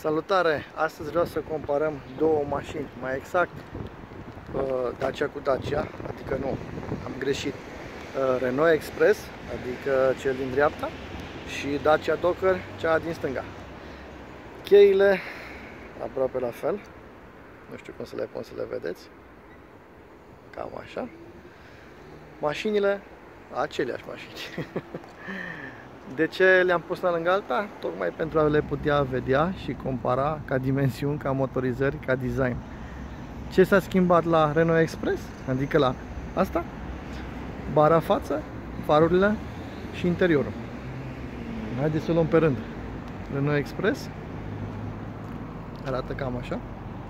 Salutare! Astăzi vreau să comparăm două mașini, mai exact Dacia cu Dacia, adică nu, am greșit, Renault Express, adică cel din dreapta, și Dacia Docker, cea din stânga. Cheile aproape la fel, nu știu cum să le pun să le vedeți, cam așa. Mașinile, aceleași mașini. De ce le-am pus una lângă alta? Tocmai pentru a le putea vedea și compara ca dimensiuni, ca motorizări, ca design. Ce s-a schimbat la Renault Express? Adică la asta? Bara față, farurile și interiorul. Haideți să o luăm pe rând. Renault Express arată cam așa.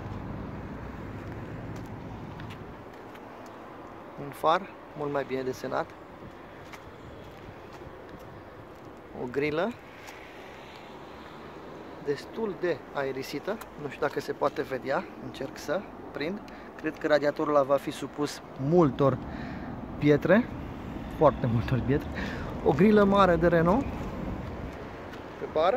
Un far mult mai bine desenat. O grilă destul de aerisită, nu știu dacă se poate vedea, încerc să prind. Cred că radiatorul ăla va fi supus multor pietre, foarte multor pietre. O grilă mare de Renault pe bară.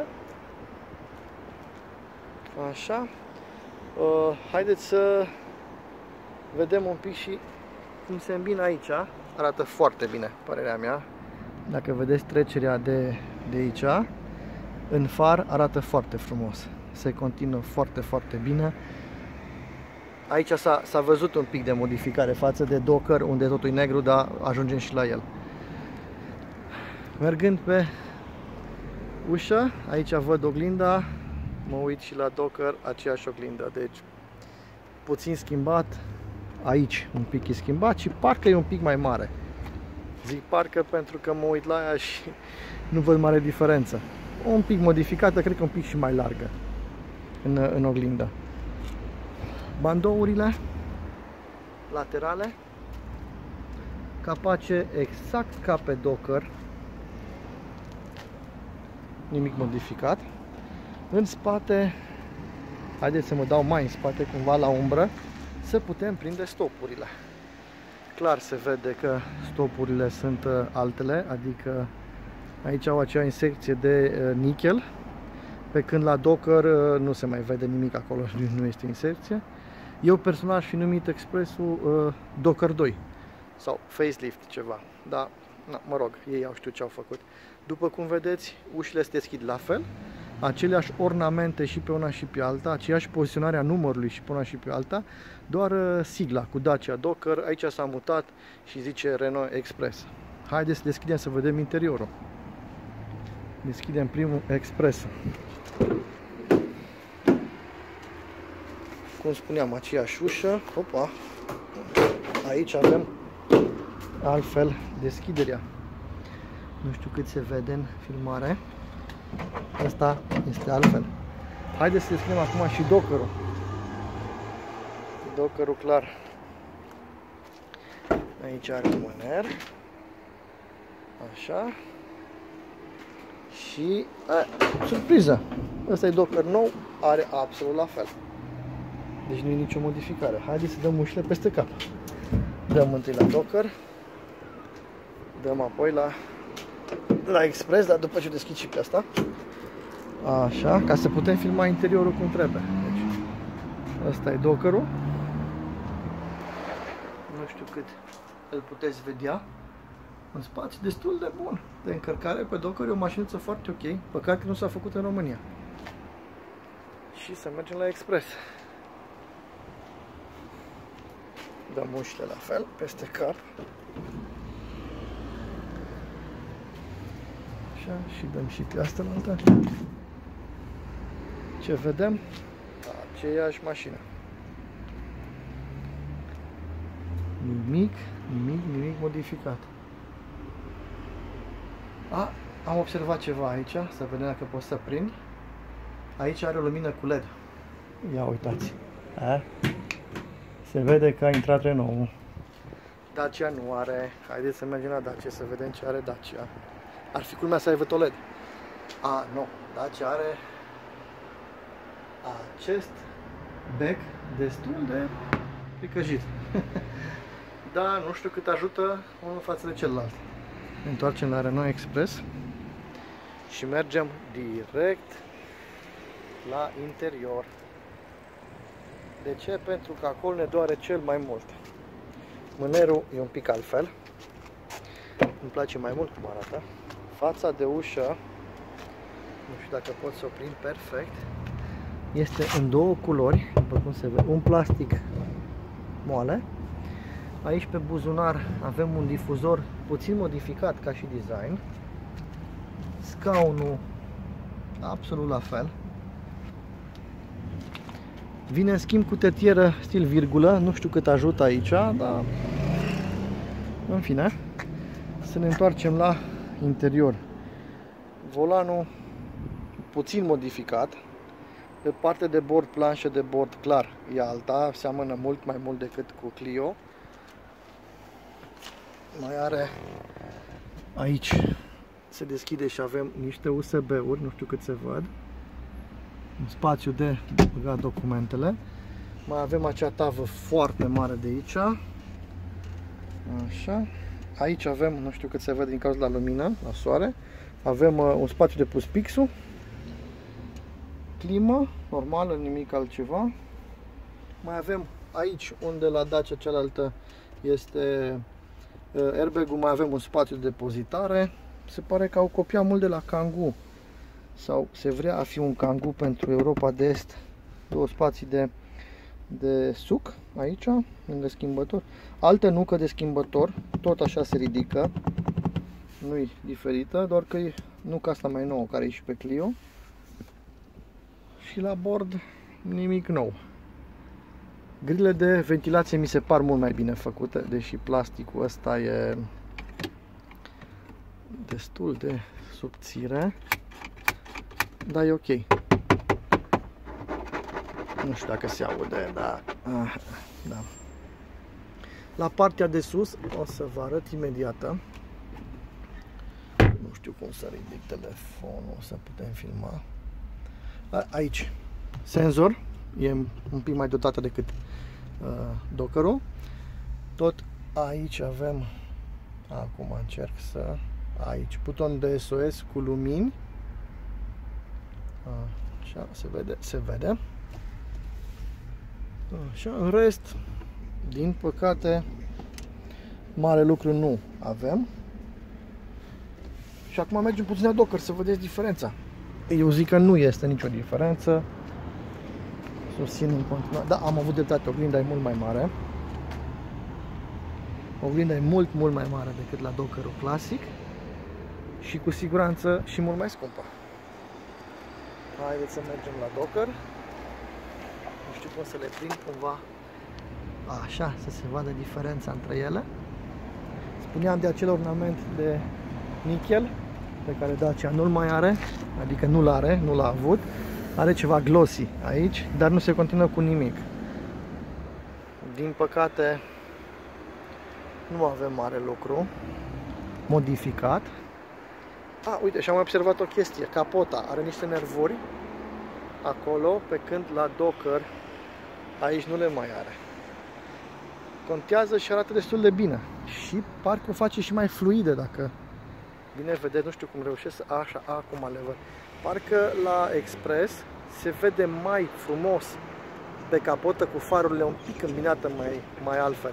Așa. Haideți să vedem un pic și cum se îmbină aici. Arată foarte bine, părerea mea. Dacă vedeți trecerea de aici, în far arată foarte frumos. Se continuă foarte, foarte bine. Aici s-a văzut un pic de modificare față de Docker, unde totul e negru, dar ajungem și la el. Mergând pe ușă, aici văd oglinda, mă uit și la Docker, aceeași oglindă. Deci, puțin schimbat, aici un pic e schimbat și parcă e un pic mai mare. Zic parcă pentru că mă uit la ea și nu văd mare diferență. Un pic modificată, cred că un pic și mai largă în oglindă. Bandourile laterale, capace exact ca pe Docker, nimic modificat. În spate, haideți să mă dau mai în spate, cumva la umbră, să putem prinde stopurile. Clar se vede că stopurile sunt altele, adică aici au acea insecție de nichel, pe când la Docker nu se mai vede nimic acolo, nu este insecție. Eu personal aș fi numit Expressul Docker 2 sau facelift ceva, dar na, mă rog, ei au știut ce au făcut. După cum vedeți, ușile se deschid la fel, aceleași ornamente și pe una și pe alta, aceeași poziționare a numărului și pe una și pe alta, doar sigla cu Dacia Docker, aici s-a mutat și zice Renault Express. Haideți să deschidem să vedem interiorul. Deschidem primul Express. Cum spuneam, aceeași ușă. Opa! Aici avem altfel deschiderea. Nu știu cât se vede în filmare. Asta este altfel. Haideți să deschidem acum și Dockerul. Dockerul clar. Aici are un mâner. Așa. Și surpriză! Ăsta e Docker nou, are absolut la fel. Deci nu e nicio modificare. Haideți să dăm ușile peste cap. Dăm întâi la Docker. Dăm apoi la Express, dar după ce deschid și pe asta. Așa, ca să putem filma interiorul cum trebuie. Deci, ăsta e Dockerul. Nu știu cât îl puteți vedea. Un spațiu destul de bun de încărcare pe Docker, e o mașinuță foarte ok. Păcat că nu s-a făcut în România. Și să mergem la Express. Dăm ușile la fel, peste cap. Așa, și dăm și pe asta la altă. Ce vedem? Aceeași mașină. Nimic modificat. Am observat ceva aici, să vedem dacă pot să prind. Aici are o lumină cu LED. Ia uitați. Se vede că a intrat Renault. Dacia nu are. Haideți să mergem la Dacia să vedem ce are Dacia. Ar fi culmea să aibă LED. Nu. Dacia are acest bec destul de pricăjit. Da, nu știu cât ajută unul față de celălalt. Ne întoarcem la Renault Express și mergem direct la interior. De ce? Pentru că acolo ne doare cel mai mult. Mânerul e un pic altfel. Îmi place mai mult cum arată. Fața de ușă, nu știu dacă pot să o prind perfect, este în două culori, după cum se vede, un plastic moale. Aici pe buzunar avem un difuzor puțin modificat ca și design. Scaunul absolut la fel. Vine în schimb cu tetieră stil virgulă, nu știu cât ajută aici, dar în fine. Să ne întoarcem la interior. Volanul puțin modificat. Pe partea de bord, planșă de bord, clar, e alta, seamănă mult mai mult decât cu Clio. Mai are aici, se deschide și avem niște USB-uri, nu știu cât se văd. Un spațiu de băgat documentele. Mai avem acea tavă foarte mare de aici. Așa. Aici avem, nu știu cât se vede din cauza la lumină, la soare. Avem un spațiu de pus pixul. Climă normală, nimic altceva. Mai avem aici, unde la Dacia cealaltă este airbag-ul, mai avem un spațiu de depozitare. Se pare că au copiat mult de la Kangoo. Sau se vrea a fi un Kangoo pentru Europa de Est. Două spații de suc aici, lângă schimbător. Altă nucă de schimbător, tot așa se ridică. Nu-i diferită, doar că e nuca asta mai nouă, care e și pe Clio. Și la bord nimic nou. Grile de ventilație mi se par mult mai bine făcute, deși plasticul ăsta e destul de subțire. Dar e ok. Nu știu dacă se aude, dar da. La partea de sus o să vă arăt imediat. Nu știu cum să ridic telefonul, să putem filma. Aici, senzor, e un pic mai dotată decât Dockerul. Tot aici avem, acum încerc să, aici, buton de SOS cu lumini. Așa, se vede. Așa, în rest, din păcate, mare lucru nu avem. Și acum mergem puțin la Docker să vedeți diferența. Eu zic că nu este nicio diferență. Susțin în continuare. Da, am avut dreptate, oglinda e mult mai mare. Oglinda e mult mai mare decât la Dockerul clasic. Și cu siguranță și mult mai scumpă. Haideți să mergem la Docker. Nu știu cum să le prind cumva așa, să se vadă diferența între ele. Spuneam de acel ornament de nichel pe care Dacia nu-l mai are, adică nu-l are, nu l-a avut. Are ceva glossy aici, dar nu se continuă cu nimic. Din păcate nu avem mare lucru modificat. Uite, și am observat o chestie, capota are niște nervuri acolo, pe când la Docker aici nu le mai are. Contează și arată destul de bine. Și parcă o face și mai fluidă, dacă bine vedeți, nu știu cum reușesc, așa, acum le văd. Parcă la Express se vede mai frumos pe capotă, cu farurile un pic îmbinate mai altfel.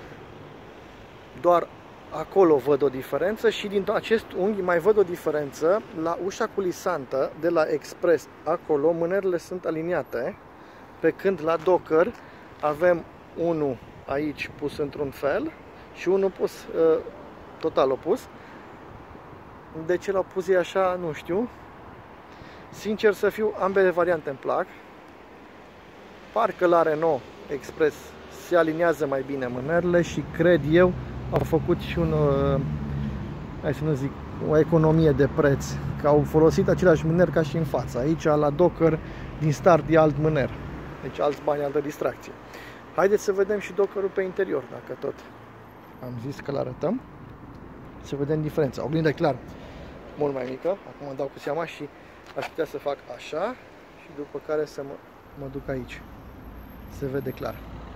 Doar acolo văd o diferență și din acest unghi mai văd o diferență la ușa culisantă de la Express. Acolo mânerele sunt aliniate, pe când la Docker avem unul aici pus într-un fel și unul pus total opus. De ce l-au pus ei așa, nu știu. Sincer să fiu, ambele variante îmi plac. Parcă la Renault Express se aliniază mai bine mânerele și cred eu au făcut și hai să nu zic, o economie de preț, că au folosit același mâner ca și în față. Aici la Docker din start e alt mâner, deci alți bani, altă distracție. Haideți să vedem și Dockerul pe interior, dacă tot am zis că l-arătăm. Să vedem diferența. Oglinda e clar mult mai mică, acum îmi dau cu seama și aș putea să fac așa și după care să mă duc aici. Se vede clar.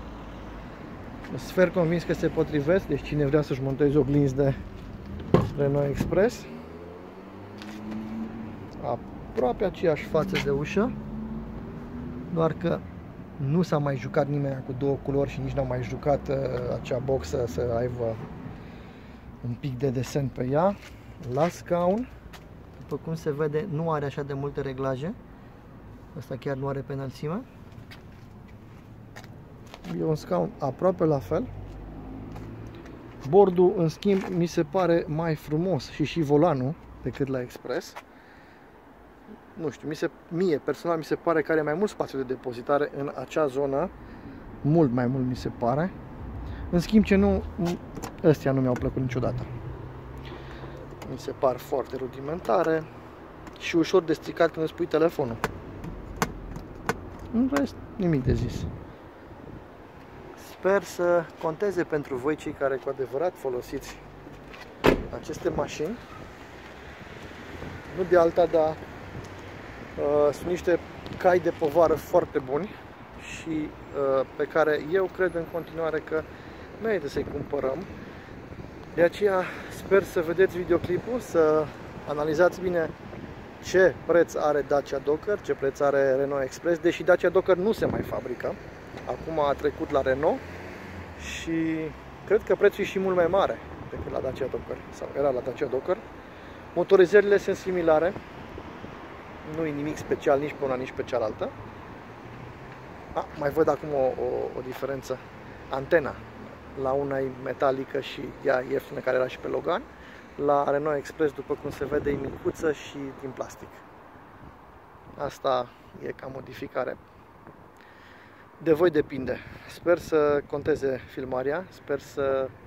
Sper convins că se potrivesc, deci cine vrea să-și monteze oglinzi de Renault Express. Aproape aceeași față de ușă. doar că nu s-a mai jucat nimeni cu două culori și nici n-a mai jucat acea boxă să aibă un pic de desen pe ea. La scaun, după cum se vede, nu are așa de multe reglaje. Asta chiar nu are pe înălțime. E un scaun aproape la fel. Bordul, în schimb, mi se pare mai frumos și volanul decât la Express. Nu știu, mie personal mi se pare că are mai mult spațiu de depozitare în acea zonă. Mult mai mult mi se pare. În schimb, ăstea nu mi-au plăcut niciodată. Mi se par foarte rudimentare și ușor de stricat când îți pui telefonul. În rest, nimic de zis. Sper să conteze pentru voi cei care cu adevărat folosiți aceste mașini. Nu de alta, dar sunt niște cai de povară foarte buni și pe care eu cred în continuare că merită să-i cumpărăm. De aceea sper să vedeți videoclipul, să analizați bine ce preț are Dacia Docker, ce preț are Renault Express, deși Dacia Docker nu se mai fabrică. Acum a trecut la Renault și cred că prețul e și mult mai mare decât la Dacia Docker, sau era la Dacia Docker. Motorizările sunt similare, nu e nimic special nici pe una, nici pe cealaltă. Mai văd acum o diferență. Antena. La una e metalică și ea ieftină, care era și pe Logan. La Renault Express, după cum se vede, e micuță și din plastic. Asta e ca modificare. De voi depinde. Sper să conteze filmarea, sper să